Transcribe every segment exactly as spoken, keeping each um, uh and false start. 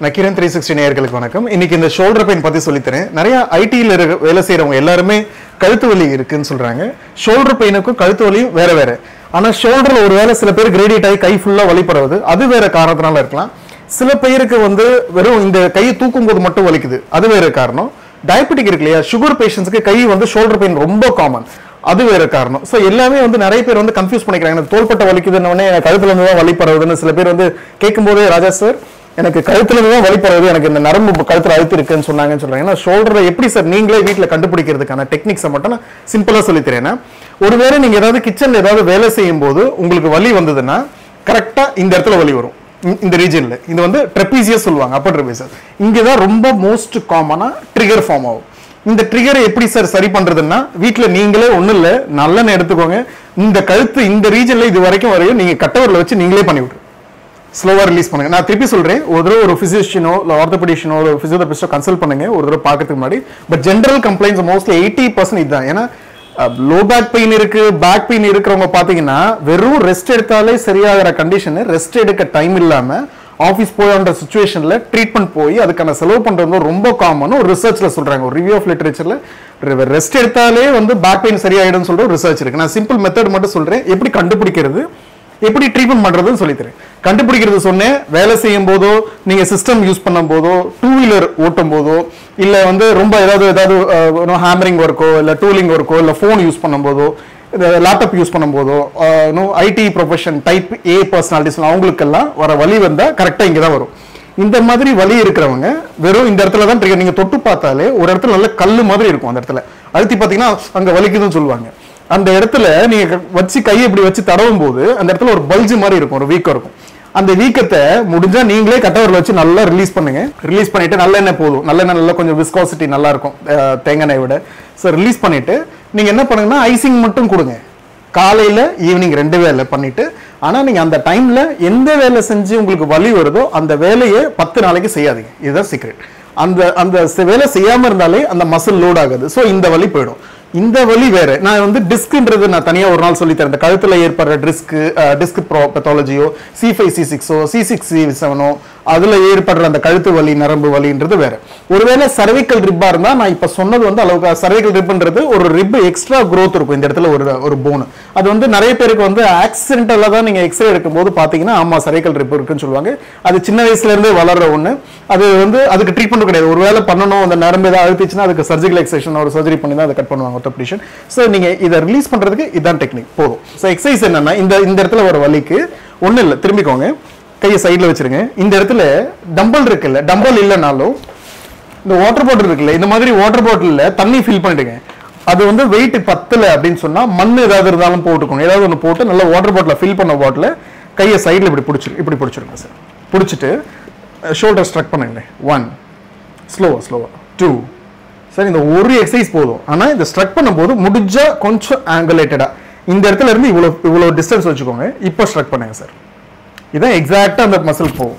Nakkheeran three sixty நேயர்களுக்கு வணக்கம். இன்னைக்கு இந்த ஷோல்டர் பெயின் பத்தி சொல்லித்தரேன். நிறைய ஐடியில் இருக்க வேலை செய்யறவங்க எல்லாருமே கழுத்து வலி இருக்குன்னு சொல்றாங்க. ஷோல்டர் பெயினுக்கும் கழுத்து வலியும் வேற வேற. ஆனா ஷோல்டர்ல ஒரு வேலை சில பேர் கிரேடியேட் ஆகி கை ஃபுல்லா வலி பரவுது, அது வேற காரணத்தினால இருக்கலாம். சில பேருக்கு வந்து வெறும் இந்த கையை தூக்கும் போது மட்டும் வலிக்குது, அது வேற காரணம். டயபெட்டிக் இருக்கு இல்லையா, சுகர் பேஷண்ட்ஸ்க்கு கை வந்து ஷோல்டர் பெயின் ரொம்ப காமன், அது வேற காரணம். ஸோ எல்லாமே வந்து நிறைய பேர் வந்து கன்ஃபியூஸ் பண்ணிக்கிறாங்க. எனக்கு தோள்பட்ட வலிக்குதுன்னு உடனே கழுத்துல இருந்து தான் வலி பரவுதுன்னு சில பேர் வந்து கேட்கும் போதே, ராஜா சார் எனக்கு கழுத்துல இருந்து தான் வலி பரவுது, எனக்கு இந்த நரம்பு கழுத்துல அழுத்து இருக்குன்னு சொன்னாங்கன்னு சொல்றாங்க. ஏன்னா ஷோல்டரை எப்படி சார் நீங்களே வீட்டில் கண்டுபிடிக்கிறதுக்கான டெக்னிக்ஸை மட்டும் நான் சிம்பிளா சொல்லித்தரேன். ஒருவேளை நீங்க ஏதாவது கிச்சன்ல ஏதாவது வேலை செய்யும் போது உங்களுக்கு வலி வந்ததுன்னா கரெக்டா இந்த இடத்துல வலி வரும், இந்த ரீஜன்ல. இது வந்து ட்ரெபீசியஸ் சொல்லுவாங்க, அப்பர் ட்ரெபீசியஸ். இங்கதான் ரொம்ப மோஸ்ட் காமனா ட்ரிகர் ஃபார்ம் ஆகும். இந்த ட்ரிகரை எப்படி சார் சரி பண்றதுன்னா, வீட்டுல நீங்களே ஒண்ணும் இல்ல, நல்லெண்ணெய் எடுத்துக்கோங்க, இந்த கழுத்து இந்த ரீஜன்ல இது வரைக்கும் வரையும் நீங்க கட்டவரில் வச்சு நீங்களே பண்ணி விட்டுரு, ஸ்லோவா ரிலீஸ் பண்ணுங்க. நான் திருப்பி சொல்றேன், ஒரு தடவை ஒரு பிசிஷியனோ இல்ல ஆர்த்தோபெடிஷனோ ஒரு பிசியோதெரபிஸ்டோ கன்சல்ட் பண்ணுங்க ஒரு தடவை பார்க்கறதுக்கு முன்னாடி. But general complaints mostly eighty percent இதுதான். ஏன்னா லோ பேக் பெயின் இருக்கு, பேக் பெயின் இருக்கிறவங்க பாத்தீங்கன்னா வெறும் ரெஸ்ட் எடுத்தாலே சரியாகிற கண்டிஷன், ரெஸ்ட் எடுக்க டைம் இல்லாம ஆஃபீஸ் போயன்ற சுச்சுவேஷன்ல ட்ரீட்மெண்ட் போய் அதுக்கான செலவு பண்றது ரொம்ப காமன் ஒரு ரிசர்ச்ல சொல்றாங்க. ஒரு ரிவ்யூ ஆஃப் லிட்டரேச்சர்ல ரெஸ்ட் எடுத்தாலே வந்து பேக் பெயின் சரியாயிடும் சொல்ற ரிசர்ச் இருக்கு. நான் சிம்பிள் மெத்தட் மட்டும் சொல்றேன், எப்படி கண்டுபிடிக்கிறது, எப்படி ட்ரீட்மெண்ட் பண்றதுன்னு சொல்லித்தரேன். கண்டுபிடிக்கிறது சொன்னேன், வேலை செய்யும் போதோ நீங்க சிஸ்டம் யூஸ் பண்ணும் போதோ டூ வீலர் ஓட்டும் போதோ இல்ல வந்து ரொம்ப ஏதாவது ஏதாவது ஹேமரிங் ஒர்க்கோ இல்ல டூலிங் ஒர்க்கோ இல்ல போன் யூஸ் பண்ணும் போதோ லேப்டாப் யூஸ் பண்ணும் போதோ IT profession type A personalities அவங்களுக்கெல்லாம் வர வலி வந்தா கரெக்டா இங்கதான் வரும். இந்த மாதிரி வலி இருக்கிறவங்க வெறும் இந்த இடத்துல தான் ட்ரிகர். நீங்க தொட்டு பார்த்தாலே ஒரு இடத்துல நல்ல கல்லு மாதிரி இருக்கும், அந்த இடத்துல அழுத்தி பார்த்தீங்கன்னா அங்க வலிக்குதுன்னு சொல்லுவாங்க. அந்த இடத்துல நீங்க வச்சு கையை இப்படி வச்சு தடவும் போது அந்த இடத்துல ஒரு பல்ஜ் மாதிரி இருக்கும், ஒரு வீக்கம் இருக்கும். அந்த வீக்கத்தை முடிஞ்சா நீங்களே கட்டவரில் வச்சு நல்லா ரிலீஸ் பண்ணுங்க. ரிலீஸ் பண்ணிட்டு நல்லெண்ணெய் போதும், நல்லெண்ணெய் நல்லா கொஞ்சம் விஸ்காசிட்டி நல்லா இருக்கும் தேங்காய் எண்ணெய் விட. ஸோ ரிலீஸ் பண்ணிட்டு நீங்க என்ன பண்ணுங்கன்னா ஐசிங் மட்டும் கொடுங்க, காலையில ஈவினிங் ரெண்டு வேலை பண்ணிட்டு. ஆனா நீங்க அந்த டைம்ல எந்த வேலை செஞ்சு உங்களுக்கு வலி வருதோ அந்த வேலையை பத்து நாளைக்கு செய்யாதீங்க, இதுதான் சீக்ரெட். அந்த அந்த வேலை செய்யாம இருந்தாலே அந்த மசில் லோட் ஆகுது, ஸோ இந்த வலி போயிடும். இந்த வலி வேற. நான் வந்து டிஸ்க்ன்றது நான் தனியா ஒரு நாள் சொல்லி தரேன். இந்த கழுத்துல ஏற்படுற டிஸ்க் டிஸ்க் பெத்தாலஜியோ சி ஃபைவ் சி சிக்ஸோ சி சிக்ஸ் சி செவனோ அதுல ஏற்படுற அந்த கழுத்து வலி நரம்பு வலின்றது வேற. ஒருவேளை சர்விக்கல் ரிப்பா இருந்தா நான் இப்ப சொன்னது வந்து அளவுக்கு சர்விக்கல் ரிப்ன்றது ஒரு ரிப் எக்ஸ்ட்ரா க்ரோத் இருக்கும் இந்த இடத்துல, ஒரு ஒரு போன். அது வந்து நிறைய பேருக்கு வந்து ஆக்சிடென்டலா தான் நீங்க எக்ஸ்ரே எடுக்கும் போது பாத்தீங்கன்னா ஆமா சர்விக்கல் ரிப் இருக்குன்னு சொல்லுவாங்க. அது சின்ன வயசுல இருந்தே வளர்ற ஒண்ணு. அது வந்து அதுக்கு ட்ரீட்மெண்ட் கிடையாது. ஒருவேளை பண்ணணும், அந்த நரம்பு ஏதாவது அழுத்திச்சுன்னா அதுக்கு சர்ஜிக்கல் எக்ஸேஷன் ஒரு சர்ஜரி பண்ணி தான் அதை கட் பண்ணுவாங்க ஆர்த்தோபெடிஷன். சோ நீங்க இதை ரிலீஸ் பண்றதுக்கு இதான் டெக்னிக் போதும். சோ எக்ஸசைஸ் என்னன்னா, இந்த இந்த இடத்துல ஒரு வலிக்கு ஒண்ணு இல்ல, திரும்பிக்கோங்க, கையை சைட்ல வச்சிருங்க. இந்த இடத்துல டம்பல் இருக்குல்ல, டம்பல் இல்லைனாலும் இந்த வாட்டர் பாட்டில் இருக்குல்ல, இந்த மாதிரி வாட்டர் பாட்டில்ல தண்ணி ஃபில் பண்ணிடுங்க. அது வந்து வெயிட் பத்தல அப்படின்னு சொன்னா மண் ஏதாவது இருந்தாலும் போட்டுக்கோங்க, ஏதாவது ஒன்று போட்டு நல்லா வாட்டர் பாட்டில் ஃபில் பண்ண பாட்டில் கையை சைட்ல இப்படி பிடிச்சிரு இப்படி பிடிச்சிருங்க சார். பிடிச்சிட்டு ஷோல்டர் ஸ்ட்ரக் பண்ணுங்க. ஒன், ஸ்லோவா ஸ்லோவா, டூ. சரி, இந்த ஒரு எக்ஸசைஸ் போதும். ஆனா இந்த ஸ்ட்ரக் பண்ணும்போது முடிஞ்சா கொஞ்சம் ஆங்குலேட்டடா இந்த இடத்துல இருந்து இவ்வளவு இவ்வளவு டிஸ்டன்ஸ் வச்சுக்கோங்க. இப்போ ஸ்ட்ரக் பண்ணுங்க சார். இதான் எக்ஸாக்டா அந்த மசில் போகும்.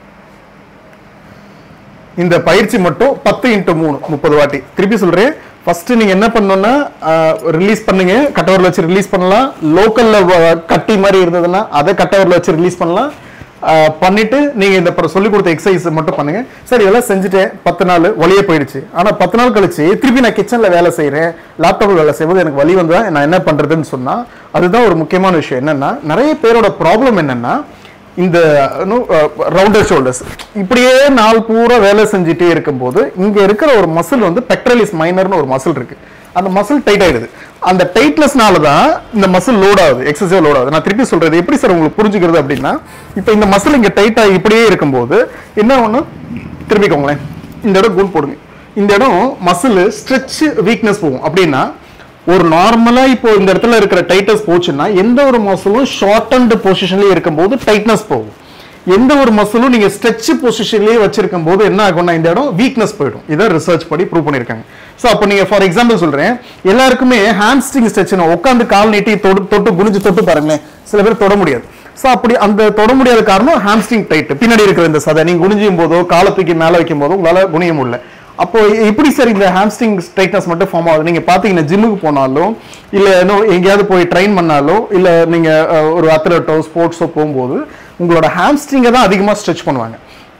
இந்த பயிற்சி மட்டும் பத்து இன்ட்டு மூணு முப்பது வாட்டி. திருப்பி சொல்றேன், ஃபர்ஸ்ட் நீங்க என்ன பண்ணணும்னா ரிலீஸ் பண்ணுங்க, கட்டவரில் வச்சு ரிலீஸ் பண்ணலாம். லோக்கல்ல கட்டி மாதிரி இருந்ததுன்னா அதை கட்டவரில் வச்சு ரிலீஸ் பண்ணலாம். பண்ணிட்டு நீங்க இந்த சொல்லி கொடுத்த எக்ஸசைஸ் மட்டும் பண்ணுங்க. சரி, இதெல்லாம் செஞ்சுட்டேன், பத்து நாள் வலியே போயிடுச்சு. ஆனா பத்து நாள் கழிச்சு திருப்பி நான் கிச்சன்ல வேலை செய்யறேன், லேப்டாப்ல வேலை செய்வது எனக்கு வலி வந்தா நான் என்ன பண்றதுன்னு சொன்னா அதுதான் ஒரு முக்கியமான விஷயம். என்னன்னா, நிறைய பேரோட ப்ராப்ளம் என்னன்னா, இந்த ரவுண்டர் ஷோல்டர்ஸ் இப்படியே நாள் பூரா வேலை செஞ்சுட்டே இருக்கும் போது இங்க இருக்கிற ஒரு மசில் வந்து பெக்டரலிஸ் மைனர்னு ஒரு மசில் இருக்கு, அந்த மசில் டைட் ஆயிடுது. அந்த டைட்னஸ்னால தான் இந்த மசில் லோட் ஆகுது, எக்ஸசிவ் லோட் ஆகுது. நான் திருப்பி சொல்றது எப்படி சார் உங்களுக்கு புரிஞ்சுக்கிறது அப்படின்னா, இப்போ இந்த மசில் இங்க டைட் ஆகி இப்படியே இருக்கும்போது என்ன ஒண்ணு, திரும்பிக்கோங்களேன், இந்த இடம் கூன் போடுங்க. இந்த இடம் மசில் ஸ்ட்ரெச் வீக்னஸ் போகும். அப்படின்னா ஒரு நார்மலா இப்போ இந்த இடத்துல இருக்கிற டைட்னஸ் போச்சுன்னா எந்த ஒரு மசிலும் ஷார்ட் அண்ட் பொசிஷன்லயே இருக்கும்போது டைட்னஸ் போகும். எந்த ஒரு மசிலும் நீங்க ஸ்ட்ரெச் பொசிஷன்லயே வச்சிருக்கும் போது என்ன ஆகும்னா இந்த இடம் வீக்னஸ் போயிடும். இதை ரிசர்ச் படி ப்ரூவ் பண்ணிருக்காங்க. சோ அப்போ நீங்க ஃபார் எக்ஸாம்பிள் சொல்றேன், எல்லாருக்குமே ஹாம்ஸ்ட்ரிங் ஸ்ட்ரெச் உட்காந்து கால் நீட்டி தொட்டு தொட்டு குனிஞ்சு தொட்டு பாருங்களேன், சில பேர் தொட முடியாது. சோ அப்படி அந்த தொட முடியாத காரணம் ஹாம்ஸ்ட்ரிங் டைட், பின்னாடி இருக்கிற இந்த சதை. நீங்க குனிஞ்சும் போதோ காலை தூக்கி மேல வைக்கும் போதோ உங்களால குனிய முடியல. அப்போ எப்படி சார் இந்த ஹாம்ஸ்ட்ரிங் ஸ்ட்ரைட்னஸ் மட்டும் ஃபார்ம் ஆகுது? நீங்க பாத்தீங்கன்னா ஜிம்முக்கு போனாலும் இல்ல எங்கேயாவது போய் ட்ரெயின் பண்ணாலும் இல்ல நீங்க ஒரு அத்லெட்டோ ஸ்போர்ட்ஸோ போகும்போது உங்களோட ஹாம்ஸ்ட்ரிங்கை தான் அதிகமா ஸ்ட்ரெச் பண்ணுவாங்க.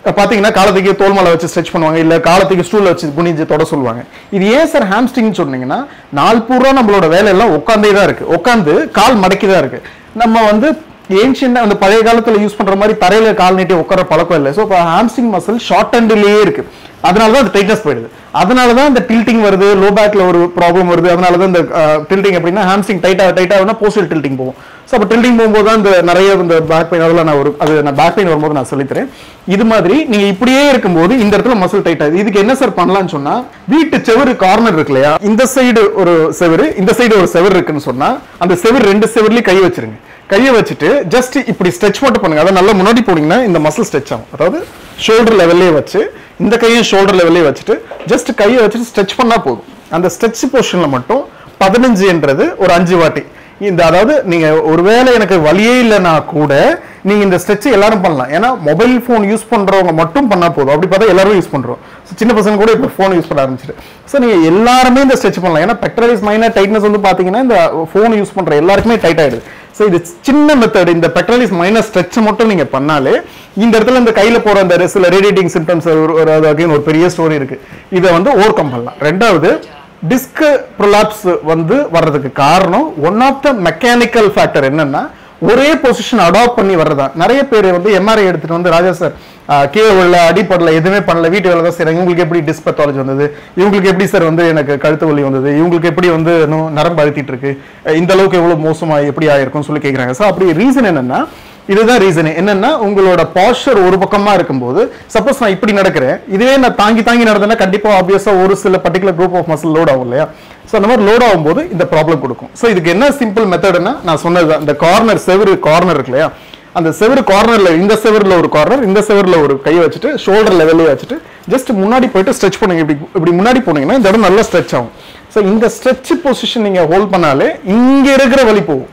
பாத்தீங்கன்னா காலத்துக்கு தோல் மேல வச்சு ஸ்ட்ரெச் பண்ணுவாங்க, இல்ல காலத்துக்கு ஸ்டூல்ல வச்சு குனிஞ்சு தொட சொல்லுவாங்க. இது ஏன் சார் ஹாம்ஸ்ட்ரிங் சொன்னீங்கன்னா, நாள் பூரா நம்மளோட வேலை எல்லாம் உட்காந்தே தான் இருக்கு, உட்காந்து கால் மடக்கி தான் இருக்கு. நம்ம வந்து ஏன்ஷியன்ட் அந்த பழைய காலத்துல யூஸ் பண்ற மாதிரி தரையில கால் நீட்டி உட்கார பழக்கம் இல்லை. ஸோ இப்போ ஹாம்ஸ்ட்ரிங் மசில் ஷார்ட் ஹேண்ட்லயே இருக்கு, அதனாலதான் அது டைட்னஸ் போயிடுது. அதனாலதான் இந்த டில்டிங் வருது, லோ பேக்ல ஒரு ப்ராப்ளம் வருது. அதனாலதான் இந்த டில்டிங் அப்படின்னா ஹாம்ஸ்ட்ரிங் டைட்டா டைட்டா போஸ்டல் டில்டிங் போகும். ஸோ அப்போ டில்டிங் போகும்போது தான் இந்த நிறைய இந்த பேக் பெயின் அதெல்லாம் நான் ஒரு அது நான் பேக் பெயின் வரும்போது நான் சொல்லித்தரேன். இது மாதிரி நீங்க இப்படியே இருக்கும்போது இந்த இடத்துல மசில் டைட் ஆகுது. இதுக்கு என்ன சார் பண்ணலாம்னு சொன்னா, வீட்டு செவரு கார்னர் இருக்கு இல்லையா, இந்த சைடு ஒரு செவரு இந்த சைடு ஒரு செவர் இருக்குன்னு சொன்னா, அந்த செவர் ரெண்டு செவர்லயும் கை வச்சிருங்க. கையை வச்சுட்டு ஜஸ்ட் இப்படி ஸ்ட்ரெச் மட்டும் பண்ணுங்க. அதை நல்லா முன்னாடி போனீங்கன்னா இந்த மசில் ஸ்ட்ரெச் ஆகும். அதாவது ஷோல்டர் லெவல்லே வச்சு இந்த கையும் ஷோல்டர் லெவல்லே வச்சுட்டு ஜஸ்ட் கையை வச்சுட்டு ஸ்ட்ரெச் பண்ணா போதும். அந்த ஸ்ட்ரெச் போர்ஷன்ல மட்டும் பதினஞ்சுன்றது ஒரு அஞ்சு வாட்டி இந்த, அதாவது நீங்க ஒருவேளை எனக்கு வழியே இல்லைன்னா கூட நீங்க இந்த ஸ்ட்ரெச் எல்லாரும் பண்ணலாம். ஏன்னா மொபைல் போன் யூஸ் பண்றவங்க மட்டும் பண்ணா போதும். அப்படி பார்த்தா எல்லாரும் யூஸ் பண்றோம், சின்ன பசங்க கூட இப்போ போன் யூஸ் பண்ண ஆரம்பிச்சிட்டு. ஸோ நீங்க எல்லாருமே இந்த ஸ்ட்ரெச் பண்ணலாம். ஏன்னா பெக்டரைஸ் மைனர் டைட்னஸ் வந்து பாத்தீங்கன்னா இந்த போன் யூஸ் பண்ற எல்லாருக்குமே டைட் ஆயிடுது. ஸோ இது சின்ன மெத்தட், இந்த பெக்டரைஸ் மைனர் ஸ்ட்ரெச் மட்டும் நீங்க பண்ணாலே இந்த இடத்துல இந்த கையில போற அந்த சில ரேடியேட்டிங் சிம்டம்ஸ் ஒரு பெரிய ஸ்டோரி இருக்கு, இதை வந்து ஓவர் கம் பண்ணலாம். ரெண்டாவது, டிஸ்க் ப்ரொலாப்ஸ் வந்து வர்றதுக்கு காரணம் one of the mechanical factor என்னன்னா, ஒரே பொசிஷன் அடாப்ட் பண்ணி வர்றதா. நிறைய பேர் வந்து எம்ஆர்ஐ எடுத்துட்டு வந்து, ராஜா சார் கீழே உள்ள அடிப்படல எதுவுமே பண்ணல, வீட்டு வேலை தான் செய்றாங்க, இவங்களுக்கு எப்படி டிஸ்க் பத்தாலஜி வந்தது, இவங்களுக்கு எப்படி சார் வந்து எனக்கு கழுத்து வலி வந்தது, இவங்களுக்கு எப்படி வந்து நரம்பு அழுத்திட்டு இருக்கு, இந்த அளவுக்கு எவ்வளவு மோசமா எப்படி ஆயிருக்கும்னு சொல்லி கேட்குறாங்க. ஸோ அப்படி ரீசன் என்னன்னா, இதுதான் ரீசன் என்னன்னா, உங்களோட பாஸ்டர் ஒரு பக்கமா இருக்கும்போது, சப்போஸ் நான் இப்படி நடக்கிறேன், இதுவே நான் தாங்கி தாங்கி நடந்தேன்னா கண்டிப்பா ஆப்வியஸா ஒரு சில particular group of muscle load ஆகும் இல்லையா. ஸோ அந்த மாதிரி லோட் ஆகும்போது இந்த ப்ராப்ளம் கொடுக்கும். ஸோ இதுக்கு என்ன சிம்பிள் மெத்தட்னா, நான் சொன்னது இந்த கார்னர் செவரு கார்னர் இருக்கு இல்லையா, அந்த செவரு கார்னர்ல இந்த செவர்ல ஒரு கார்னர், இந்த செவர்ல ஒரு கை வச்சுட்டு ஷோல்டர் லெவல்லே வச்சுட்டு ஜஸ்ட் முன்னாடி போயிட்டு ஸ்ட்ரெச் பண்ணுங்க. இப்படி இப்படி முன்னாடி போனீங்கன்னா இந்த இடம் நல்லா ஸ்ட்ரெச் ஆகும். ஸோ இந்த ஸ்ட்ரெச் பொசிஷன் நீங்க ஹோல்ட் பண்ணாலே இங்க இருக்கிற வலி போகும்.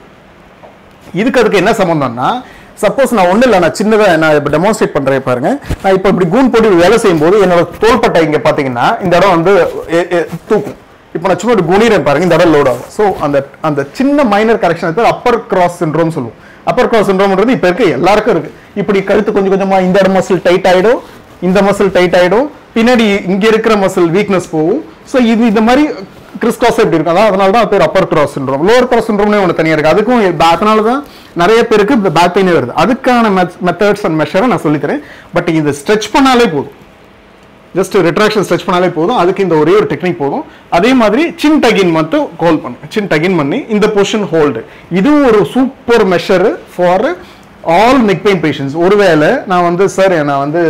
இதுக்கு அதுக்கு என்ன சம்பந்தம்னா, சப்போஸ் நான் ஒண்ணு இல்லை, நான் சின்னதா நான் இப்போ டெமான்ஸ்ட்ரேட் பண்றேன் பாருங்க. நான் இப்போ இப்படி கூன் போட்டு வேலை செய்யும் போது என்னோட தோள்பட்டை இங்க பாத்தீங்கன்னா இந்த இடம் வந்து தூக்கும். இப்போ நான் சும்மா ஒரு குனிறேன் பாருங்க, இந்த இடம் லோட் ஆகும். ஸோ அந்த அந்த சின்ன மைனர் கரெக்ஷன் பேர் அப்பர் கிராஸ் சிண்ட்ரோம் சொல்லுவோம். அப்பர் கிராஸ் சிண்ட்ரோம்ன்றது இப்போ இருக்க எல்லாருக்கும் இருக்கு. இப்படி கழுத்து கொஞ்சம் கொஞ்சமா இந்த இடம் மசில் டைட் ஆயிடும், இந்த மசில் டைட் ஆயிடும், பின்னாடி இங்க இருக்கிற மசில் வீக்னஸ் போகும். ஸோ இது இந்த மாதிரி கிறிஸ்காஸ் எப்படி இருக்கும், அதான் அதனால தான் பேர் upper cross syndrome. Lower cross சிண்ட்ரோம்னே ஒன்று தனியாக இருக்கு. அதுக்கும் அதனால தான் நிறைய பேருக்கு இந்த பேக் பெயினே வருது. அதுக்கான மெத்தட்ஸ் அண்ட் மெஷரை நான் சொல்லித்தரேன். பட் இது ஸ்ட்ரெச் பண்ணாலே போதும், ஜஸ்ட் ரிட்ராக்ஷன் ஸ்ட்ரெச் பண்ணாலே போதும். அதுக்கு இந்த ஒரே ஒரு டெக்னிக் போதும். அதே மாதிரி சின் டகின் மட்டும் ஹோல்ட் பண்ணு, சின் டகின் பண்ணி இந்த பொசிஷன் ஹோல்டு. இதுவும் ஒரு super measure for all neck pain patients. ஒருவேளை நான் வந்து சார் நான் வந்து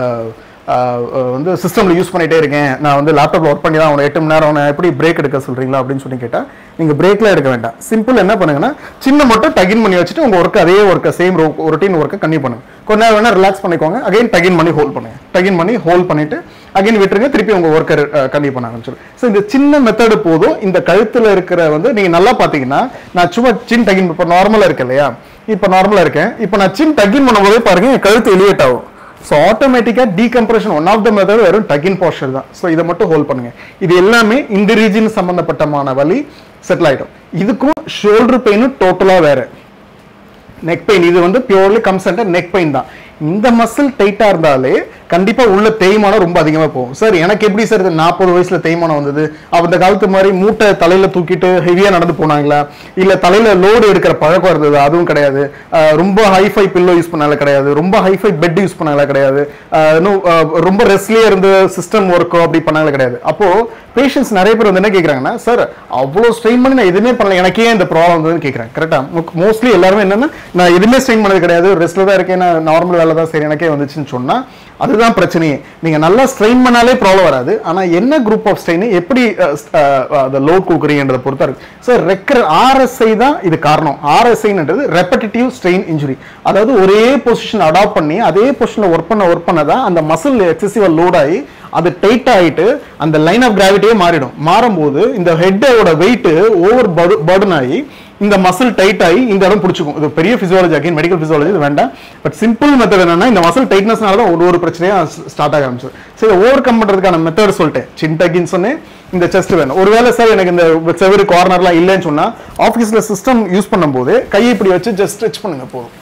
வந்து சிஸ்டம்ல யூஸ் பண்ணிட்டே இருக்கேன், நான் வந்து லேப்டாப்ல ஒர்க் பண்ணி தான் அவனை எட்டு மணி நேரம் அவனை எப்படி பிரேக் எடுக்க சொல்றீங்களா அப்படின்னு சொல்லி கேட்டா, நீங்க பிரேக்ல எடுக்க வேண்டாம். சிம்பிள் என்ன பண்ணுங்கன்னா, சின்ன மட்டும் டகின் பண்ணி வச்சுட்டு உங்க ஒர்க் அதே ஒர்க்கை சேம் ரொட்டீன் ஒர்க்கை கண்டினியூ பண்ணுங்க. கொஞ்ச நேரம் வேணா ரிலாக்ஸ் பண்ணிக்கோங்க, அகைன் டகின் பண்ணி ஹோல்ட் பண்ணுங்க, டகின் பண்ணி ஹோல்ட் பண்ணிட்டு அகைன் விட்டுருங்க, திருப்பி உங்க ஒர்க்கை கண்டினியூ பண்ண ஆரம்பிச்சிடும். ஸோ இந்த சின்ன மெத்தடு போதும். இந்த கழுத்துல இருக்கிற வந்து நீங்க நல்லா பாத்தீங்கன்னா, நான் சும்மா சின் டகின் இப்போ நார்மலா இருக்கு இல்லையா, இப்போ நார்மலா இருக்கேன், இப்போ நான் சின் டகின் பண்ணும்போதே பாருங்க என் கழுத்து எலிவேட் ஆகும். ஸோ ஆட்டோமேட்டிக்கா decompression one of the method வெறும் டகின் போஸ்டர் தான். ஸோ இதை மட்டும் ஹோல்ட் பண்ணுங்க. இது எல்லாமே இந்த ரீஜன் சம்பந்தப்பட்டமான வலி செட்டில் ஆயிடும். இதுக்கும் ஷோல்டர் பெயினும் டோட்டலா வேற. நெக் பெயின் இது வந்து purely comes under neck pain தான். இந்த மசில் டைட்டா இருந்தாலே கண்டிப்பா உள்ள தேய்மானம் ரொம்ப அதிகமா போகும். சார் எனக்கு எப்படி சார் நாற்பது வயசுல தேய்மானம் வந்தது, அந்த காலத்து மாதிரி மூட்டை தலையில தூக்கிட்டு ஹெவியா நடந்து போனாங்களா, இல்ல தலையில லோடு எடுக்கிற பழக்கம் இருந்தது, அதுவும் கிடையாது. ரொம்ப ஹைஃபை பில்லோ யூஸ் பண்ணால கிடையாது, ரொம்ப ஹைஃபை பெட் யூஸ் பண்ணால கிடையாது, ரொம்ப ரெஸ்ட்லயே இருந்து சிஸ்டம் ஒர்க்கோ அப்படி பண்ணால கிடையாது. அப்போ பேஷண்ட்ஸ் நிறைய பேர் வந்து என்ன கேட்கறாங்கன்னா, சார் அவ்வளவு ஸ்ட்ரெயின் பண்ணி நான் எதுவுமே பண்ணல, எனக்கே இந்த ப்ராப்ளம் வந்ததுன்னு கேட்கறாங்க. கரெக்டா? மோஸ்ட்லி எல்லாருமே என்னன்னா, நான் எதுவுமே ஸ்ட்ரெயின் பண்ணது கிடையாது, ரெஸ்ட்ல தான் இருக்கேன், நான் நார்மல் வேலை தான் சரி எனக்கே வந்துச்சுன்னு சொன்னா அதுதான் பிரச்சனையே. நீங்க நல்லா ஸ்ட்ரெயின் பண்ணாலே ப்ராப்ளம் வராது. ஆனா என்ன குரூப் ஆஃப் ஸ்ட்ரெயின் எப்படி லோட் கொடுக்குறீங்கன்றத பொறுத்தா இருக்கு. சார் ரெக்கர் ஆர்எஸ்ஐ தான் இது காரணம். ஆர்எஸ்ஐன்றது ரெப்படிட்டிவ் ஸ்ட்ரெயின் இன்ஜுரி. அதாவது ஒரே பொசிஷன் அடாப்ட் பண்ணி அதே பொசிஷன்ல ஒர்க் பண்ண ஒர்க் பண்ணதான் அந்த மசில் எக்ஸசிவா லோட் ஆகி அது டைட் ஆகிட்டு அந்த லைன் ஆஃப் கிராவிட்டியே மாறிடும். மாறும்போது இந்த ஹெட்டோட வெயிட் ஓவர் பர்டன் ஆகி இந்த மசில் டைட் ஆகி இந்த இடம் பிடிச்சிக்கும். இது பெரிய பிசியாலஜி, அகைன் மெடிக்கல் பிசியாலஜி, இது வேண்டாம். பட் சிம்பிள் மெத்தட் என்னன்னா, இந்த மசில் டைட்னஸ்னால தான் ஒரு ஒரு பிரச்சனையா ஸ்டார்ட் ஆக ஆரம்பிச்சு. சரி, ஓவர் கம் பண்றதுக்கான மெத்தட் சொல்லிட்டேன். சின் டகின் சொன்னேன், இந்த செஸ்ட் வேணும். ஒருவேளை சார் எனக்கு இந்த செவரு கார்னர்லாம் இல்லைன்னு சொன்னா, ஆஃபீஸ்ல சிஸ்டம் யூஸ் பண்ணும்போது கையை இப்படி வச்சு ஜஸ்ட் ஸ்ட்ரெச் பண்ணுங்க போதும்.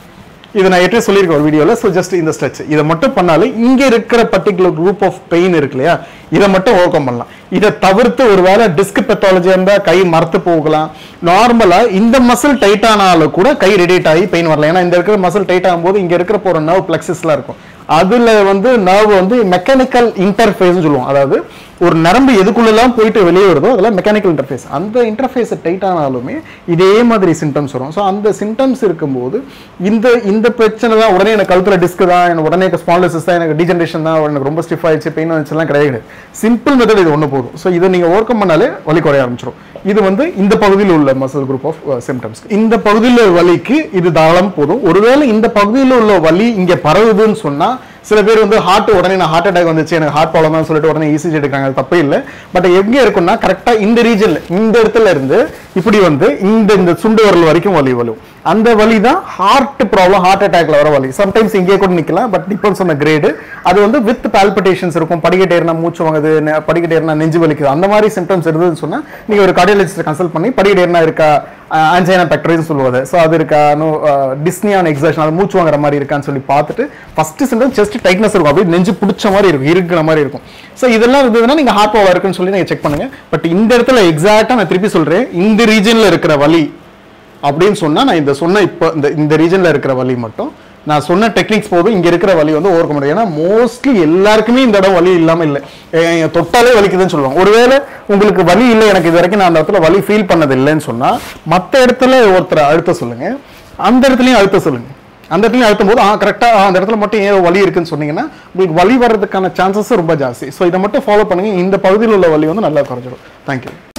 இதை நான் ஏற்கனவே சொல்லியிருக்கேன் ஒரு வீடியோவில். ஸோ ஜஸ்ட் இந்த ஸ்ட்ரெச் இதை மட்டும் பண்ணாலே இங்கே இருக்கிற பர்டிகுலர் குரூப் ஆஃப் பெயின் இருக்கு இல்லையா, இதை மட்டும் ஓவர் கம் பண்ணலாம். இதை தவிர்த்து ஒரு வேளை டிஸ்க் பெத்தாலஜி இருந்தால் கை மரத்து போகலாம். நார்மலாக இந்த மசில் டைட் ஆனாலும் கூட கை ரெடியேட் ஆகி பெயின் வரலாம். ஏன்னா இந்த இருக்கிற மசில் டைட் ஆகும்போது இங்கே இருக்கிற போகிற நர்வ் பிளெக்ஸஸ்லாம் இருக்கும். அதுல வந்து நர்வ் வந்து மெக்கானிக்கல் இன்டர்ஃபேஸ் சொல்லுவோம். அதாவது ஒரு நரம்பு எதுக்குள்ளெல்லாம் போயிட்டு வெளியே வருதோ அதெல்லாம் மெக்கானிக்கல் இன்டர்ஃபேஸ். அந்த இன்டர்ஃபேஸ் டைட் ஆனாலுமே இதே மாதிரி சிம்டம்ஸ் வரும். ஸோ அந்த சிம்டம்ஸ் இருக்கும்போது இந்த இந்த பிரச்சனை தான் உடனே எனக்கு கழுத்துல டிஸ்க் தான், எனக்கு உடனே ஸ்பான்டிலைசிஸ் தான், எனக்கு டீஜெனரேஷன் தான், எனக்கு ரொம்ப ஸ்டிஃப் ஆயிடுச்சு, பெயின் வந்துச்சுலாம் கிடையாது. சிம்பிள் மெத்தட் இது ஒன்று போதும். ஸோ இதை நீங்கள் ஓவர் கம் பண்ணாலே வலி குறைய ஆரம்பிச்சிடும். இது வந்து இந்த பகுதியில் உள்ள மசில் குரூப் ஆஃப் சிம்டம்ஸ். இந்த பகுதியில் உள்ள வலிக்கு இது தாராளம் போதும். ஒருவேளை இந்த பகுதியில் உள்ள வலி இங்கே பரவுதுன்னு சொன்னா சில பேர் வந்து ஹார்ட் உடனே நான் ஹார்ட் அட்டாக் வந்துச்சு, எனக்கு ஹார்ட் ப்ராப்ளம் தான் சொல்லிட்டு உடனே இசிஜி எடுக்கிறாங்க. அது தப்பே இல்லை. பட் எங்க இருக்குன்னா கரெக்டா இந்த ரீஜன்ல இந்த இடத்துல இருந்து இப்படி வந்து இந்த இந்த சுண்டு வரல் வரைக்கும் வலி வரும். அந்த வலி தான் ஹார்ட் ப்ராப்ளம், ஹார்ட் அட்டாக்ல வர வலி. சம்டைம்ஸ் இங்கே கூட நிக்கலாம். But depends on the grade. அது வந்து வித் பால்பிட்டேஷன்ஸ் இருக்கும். படிக்கட்டு ஏறினா மூச்சு வாங்குது, படிக்கட்டு ஏறினா நெஞ்சு வலிக்குது, அந்த மாதிரி சிம்டம்ஸ் இருந்ததுன்னு சொன்னா நீங்க ஒரு கார்டியாலஜிஸ்ட் கன்சல்ட் பண்ணி படிக்கட்டு ஏறினா இருக்கா, ஆன்ஜைனா பெக்டோரிஸ் சொல்லுவாங்க, ஸோ அது இருக்கா, டிஸ்னியான் எக்ஸாஷன், அது மூச்சு வாங்குற மாதிரி இருக்கான்னு சொல்லி பார்த்துட்டு ஃபர்ஸ்ட் சிம்டம் செஸ்ட் டைட்னஸ் இருக்கும், அப்படியே நெஞ்சு பிடிச்ச மாதிரி இருக்கும், இருக்கிற மாதிரி இருக்கும். ஸோ இதெல்லாம் இருந்ததுன்னா நீங்க ஹார்ட் ப்ராப்ளம் இருக்குன்னு சொல்லி நீங்க செக் பண்ணுங்க. பட் இந்த இடத்துல எக்ஸாக்டா நான் திருப்பி சொல்றேன், இந்த ரீஜன்ல இருக்கிற வலி அப்படின்னு சொன்னா நான் இந்த சொன்ன இப்போ இந்த இந்த ரீஜன்ல இருக்கிற வலி மட்டும் நான் சொன்ன டெக்னிக்ஸ் போதும். இங்க இருக்கிற வலி வந்து ஓவர் கம் முடியும். ஏன்னா மோஸ்ட்லி எல்லாருக்குமே இந்த இடம் வலி இல்லாம இல்லை, தொட்டாலே வலிக்குதுன்னு சொல்லுவாங்க. ஒருவேளை உங்களுக்கு வலி இல்லை, எனக்கு இது வரைக்கும் நான் அந்த இடத்துல வலி ஃபீல் பண்ணது இல்லைன்னு சொன்னா மற்ற இடத்துல ஒருத்தர் அழுத்த சொல்லுங்க, அந்த இடத்துலயும் அழுத்த சொல்லுங்க. அந்த இடத்துல அழுத்தும் போது ஆ கரெக்டா அந்த இடத்துல மட்டும் ஏன் வலி இருக்குன்னு சொன்னீங்கன்னா உங்களுக்கு வலி வர்றதுக்கான சான்சஸ் ரொம்ப ஜாஸ்தி. ஸோ இதை மட்டும் ஃபாலோ பண்ணுங்க. இந்த பகுதியில் உள்ள வலி வந்து நல்லா குறைஞ்சிடும். தேங்க்யூ.